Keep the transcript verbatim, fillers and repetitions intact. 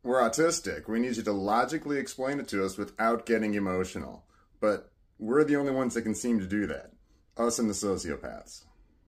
We're autistic. We need you to logically explain it to us without getting emotional. But we're the only ones that can seem to do that. Us and the sociopaths.